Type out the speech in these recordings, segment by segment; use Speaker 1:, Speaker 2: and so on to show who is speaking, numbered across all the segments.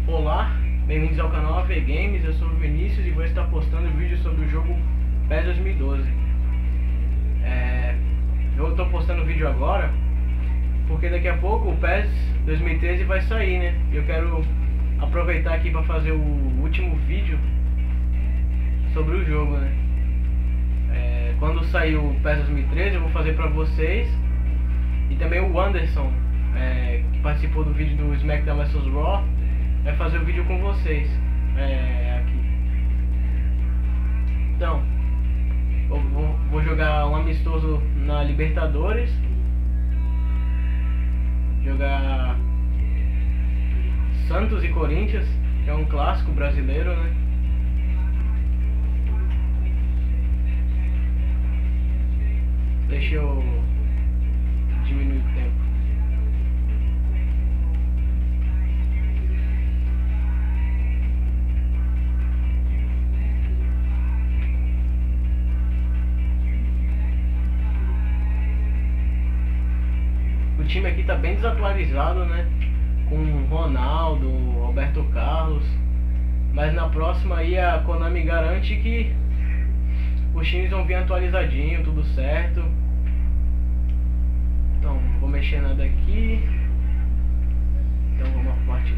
Speaker 1: Olá, bem-vindos ao canal AV Games, eu sou o Vinícius e vou estar postando vídeos sobre o jogo PES 2012. Eu estou postando vídeo agora porque daqui a pouco o PES 2013 vai sair, né? E eu quero aproveitar aqui para fazer o último vídeo sobre o jogo, né? Quando sair o PES 2013 eu vou fazer para vocês e também o Anderson, que participou do vídeo do SmackDown vs Raw, vai fazer o vídeo com vocês aqui. Então, eu vou jogar um amistoso na Libertadores, jogar Santos e Corinthians, que é um clássico brasileiro, né? Deixa eu diminuir o tempo. O time aqui tá bem desatualizado, né? Com Ronaldo, Roberto Carlos. Mas na próxima aí a Konami garante que os times vão vir atualizadinho, tudo certo. Então, não vou mexer nada aqui. Então vamos à partida.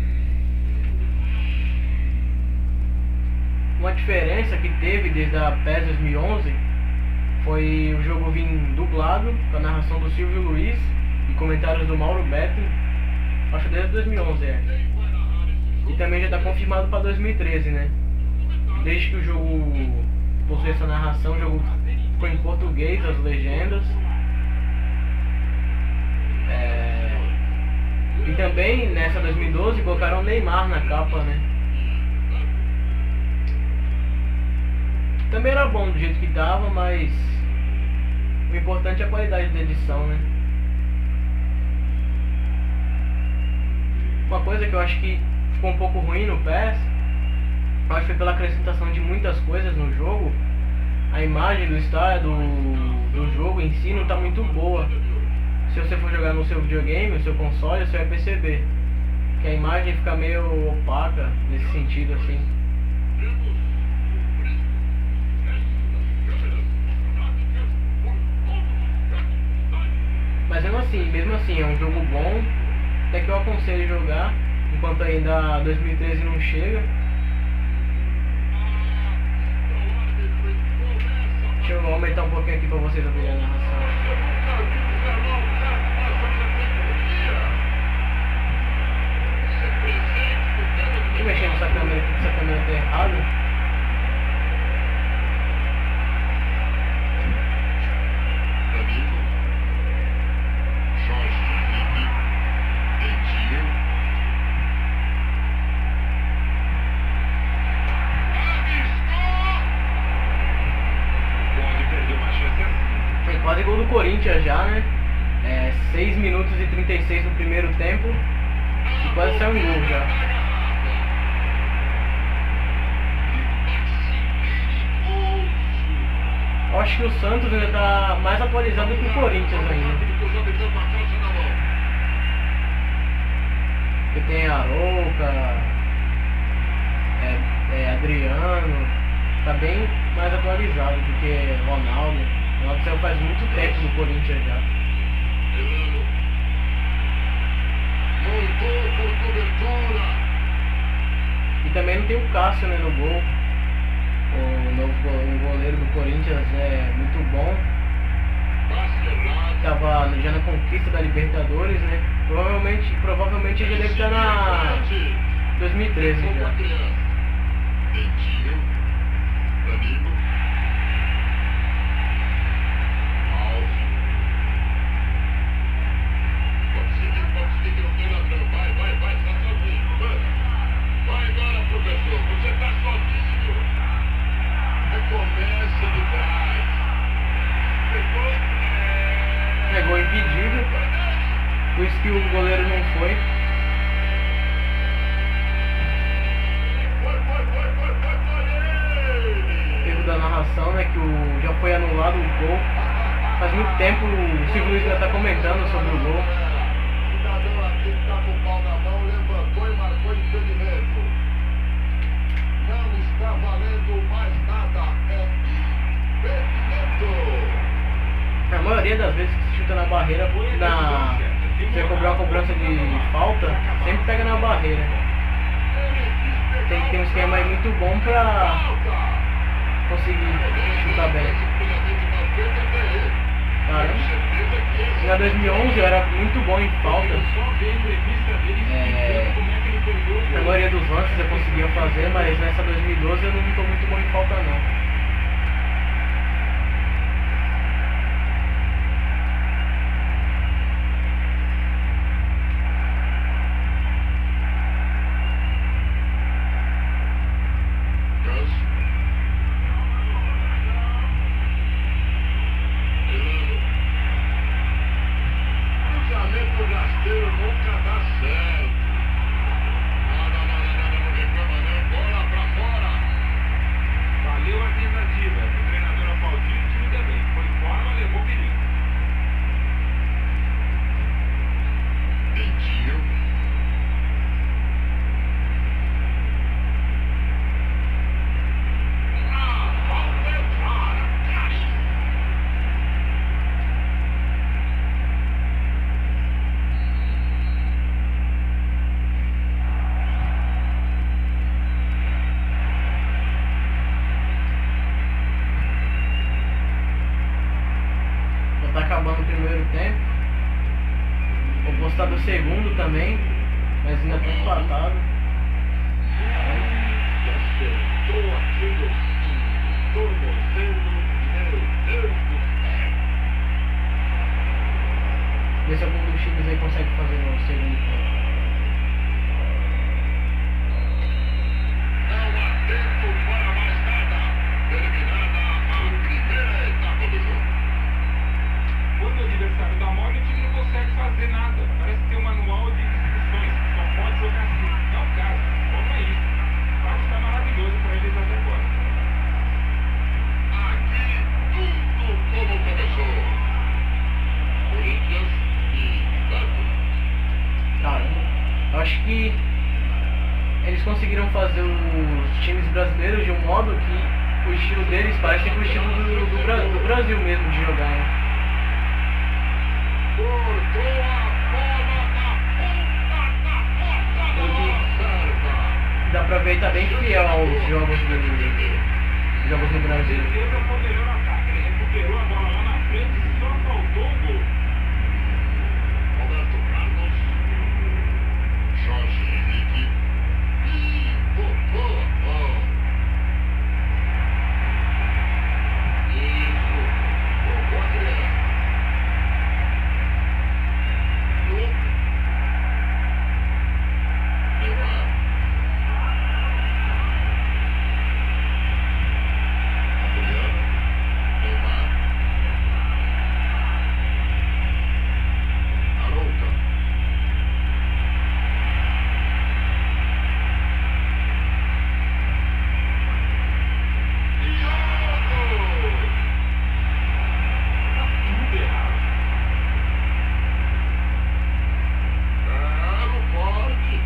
Speaker 1: Uma diferença que teve desde a PES 2011 foi o jogo vir dublado, com a narração do Silvio Luiz e comentários do Mauro Betti. Acho que desde 2011 E também já está confirmado para 2013, né? Desde que o jogo possui essa narração, o jogo ficou em português, as legendas. E também nessa 2012 colocaram o Neymar na capa, né? Também era bom do jeito que tava, mas o importante é a qualidade da edição, né? Uma coisa que eu acho que ficou um pouco ruim no PES, eu acho que foi pela acrescentação de muitas coisas no jogo. A imagem do estádio, do jogo em si não tá muito boa. Se você for jogar no seu videogame, no seu console, você vai perceber que a imagem fica meio opaca nesse sentido assim. Mas mesmo assim é um jogo bom, até que eu aconselho jogar enquanto ainda 2013 não chega. Deixa eu aumentar um pouquinho aqui pra vocês ouvirem a narração. Tô mexendo nessa câmera aqui, essa câmera tá errada. Quase gol do Corinthians já, né? 6 minutos e 36 no primeiro tempo e quase saiu um gol já. Eu acho que o Santos ainda tá mais atualizado que o Corinthians ainda. Porque tem Arouca, Adriano, tá bem mais atualizado do que Ronaldo. O Ronaldo saiu faz muito tempo do Corinthians já. E também não tem o Cássio, né, no gol. O goleiro do Corinthians é muito bom. Tava já na conquista da Libertadores, né? Provavelmente ele deve estar na 2013 já. Gol impedido, por isso que o goleiro não foi. Erro da narração, né, que já foi anulado o gol. Faz muito tempo o Silvio Luiz já está comentando sobre o gol.
Speaker 2: O cidadão aqui que tá com o pau na mão levantou e marcou impedimento.
Speaker 1: maioria das vezes que se chuta na barreira, você cobrar uma cobrança de falta, sempre pega na barreira. Tem que ter um esquema aí muito bom pra conseguir chutar bem. Caramba. Na 2011 eu era muito bom em faltas. Na maioria dos lances eu conseguia fazer, mas nessa 2012 eu não estou muito bom em falta não. Tá acabando o primeiro tempo. Vou postar do segundo também, mas ainda tá empatado. Ver se algum dos times aí consegue fazer no segundo tempo.
Speaker 2: Quando o adversário dá mole, o time não consegue fazer nada. Parece ter um manual de instruções. Só pode jogar assim. Não é o caso. Como é isso? O passo está maravilhoso para eles até agora.
Speaker 3: Aqui tudo como começou. Corinthians e Santos.
Speaker 1: Caramba, eu acho que eles conseguiram fazer os times brasileiros de um modo que o estilo deles parece com o estilo do Brasil mesmo de jogar, né?
Speaker 3: Cortou a bola na ponta da porta.
Speaker 1: Dá pra ver que tá bem fiel aos jogos no Brasil.
Speaker 2: Certeza foi o melhor ataque. Ele recuperou a bola lá na frente e só faltou o gol.
Speaker 3: Roberto Carlos, Jorge Henrique e Popó. Isso, Popó Adriano. Neymar. Adriano. Neymar. Arouca. Diogo.
Speaker 2: Tá tudo errado.
Speaker 3: Não pode.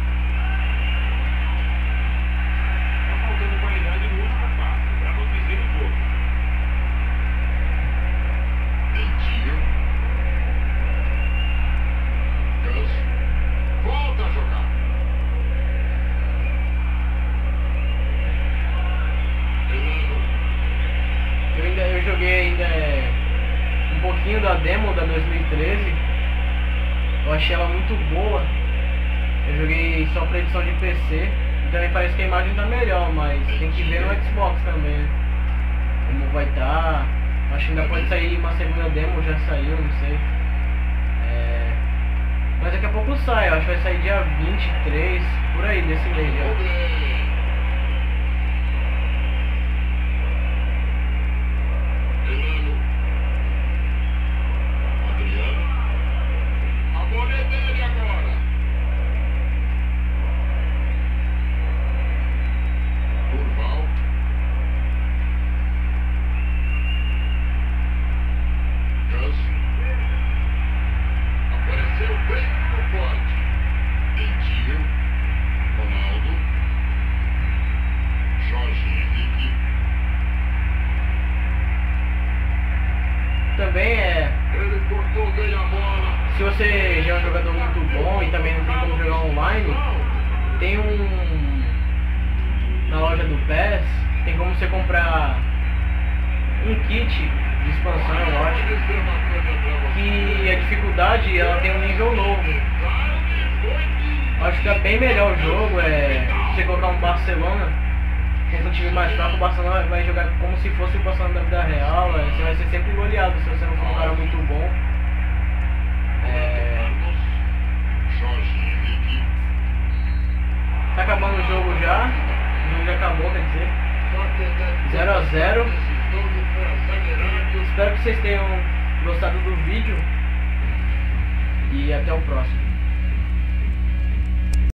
Speaker 2: Tá faltando qualidade no último passo. Para não dizer o gol.
Speaker 3: Dentinho. Gus. Volta a jogar. Elano.
Speaker 1: Eu joguei ainda um pouquinho da demo da 2013. Eu achei ela muito boa. Eu joguei só pra edição de PC. E também parece que a imagem tá melhor, mas tem que ver no Xbox também, né? Como vai estar. Acho que ainda pode sair uma segunda demo, já saiu, não sei. Mas daqui a pouco sai, eu acho que vai sair dia 23, por aí desse mês já.
Speaker 3: Elano. Adriano. A bola é dele agora. Durval. Gus. Apareceu bem no pote. Dentinho. Ronaldo.
Speaker 1: tem na loja do PES, tem como você comprar um kit de expansão, eu acho, que a dificuldade ela tem um nível novo. Eu acho que é bem melhor o jogo, se você colocar um Barcelona com um time mais fraco, o Barcelona vai jogar como se fosse o Barcelona da vida real, você vai ser sempre goleado se você não for um cara muito bom. Tá acabando o jogo já acabou, quer dizer, 0 a 0. Espero que vocês tenham gostado do vídeo e até o próximo.